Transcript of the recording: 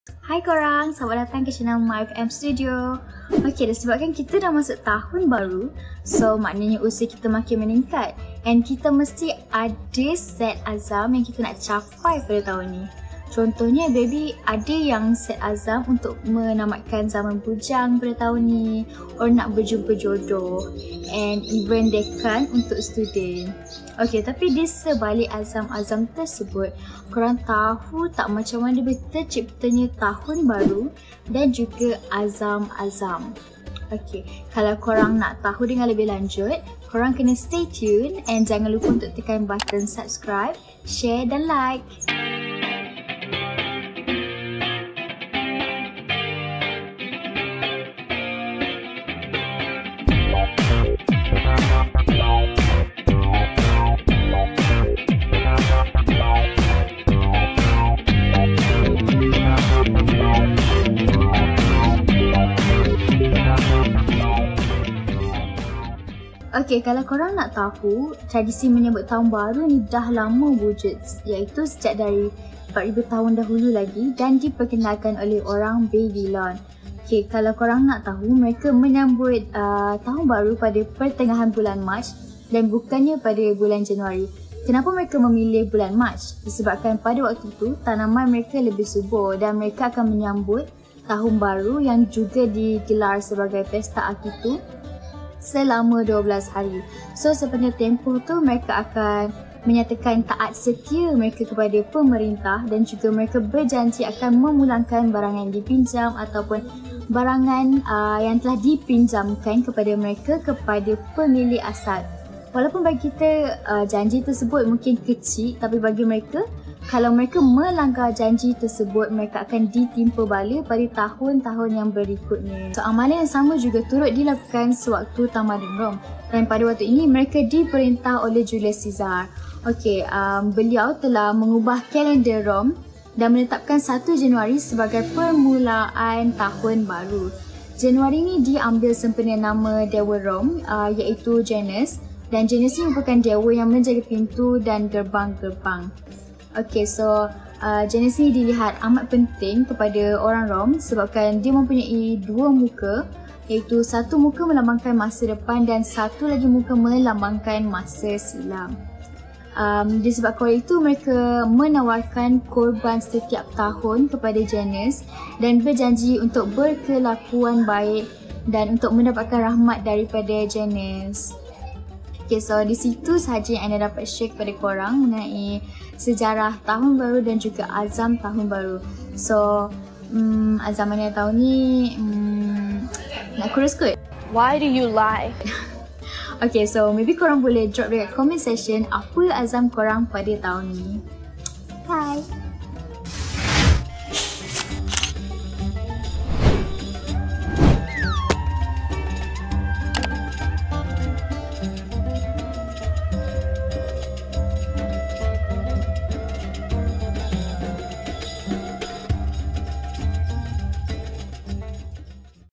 Hai korang, selamat datang ke channel MyFM Studio. Okay, disebabkan kita dah masuk tahun baru, so maknanya usia kita makin meningkat and kita mesti ada set azam yang kita nak capai pada tahun ni. Contohnya baby ada yang set azam untuk menamatkan zaman bujang pada tahun ni, or nak berjumpa jodoh, and even dekan untuk student. Okay, tapi di sebalik azam-azam tersebut, korang tahu tak macam mana terciptanya tahun baru dan juga azam-azam. Okay, kalau korang nak tahu dengan lebih lanjut, korang kena stay tune and jangan lupa untuk tekan button subscribe, share dan like. Okay, kalau korang nak tahu, tradisi menyambut tahun baru ni dah lama wujud, iaitu sejak dari 4,000 tahun dahulu lagi dan diperkenalkan oleh orang Babylon. Okay, kalau korang nak tahu, mereka menyambut tahun baru pada pertengahan bulan Mac dan bukannya pada bulan Januari. Kenapa mereka memilih bulan Mac? Disebabkan pada waktu itu, tanaman mereka lebih subur dan mereka akan menyambut tahun baru yang juga digelar sebagai pesta Akitu selama 12 hari. So sepanjang tempoh tu mereka akan menyatakan taat setia mereka kepada pemerintah dan juga mereka berjanji akan memulangkan barangan yang dipinjam ataupun barangan yang telah dipinjamkan kepada mereka kepada pemilik asal. Walaupun bagi kita janji tersebut mungkin kecil, tapi bagi mereka, kalau mereka melanggar janji tersebut, mereka akan ditimpa bala pada tahun-tahun yang berikutnya. So, amalan yang sama juga turut dilakukan sewaktu tamadun Rom. Dan pada waktu ini, mereka diperintah oleh Julius Caesar. Okay, beliau telah mengubah kalender Rom dan menetapkan 1 Januari sebagai permulaan tahun baru. Januari ni diambil sempena nama dewa Rom, iaitu Janus. Dan Janus ni merupakan dewa yang menjaga pintu dan gerbang-gerbang. Okay, so Janus ni dilihat amat penting kepada orang Rom sebabkan dia mempunyai 2 muka, iaitu satu muka melambangkan masa depan dan satu lagi muka melambangkan masa silam. Disebabkan itu mereka menawarkan korban setiap tahun kepada Janus dan berjanji untuk berkelakuan baik dan untuk mendapatkan rahmat daripada Janus. Okay, so di situ sahaja yang anda dapat share kepada korang mengenai sejarah tahun baru dan juga azam tahun baru. So, azam mana tahun ni nak kurus kot? Why do you lie? Okay, so maybe korang boleh drop dekat comment section apa azam korang pada tahun ni. Bye!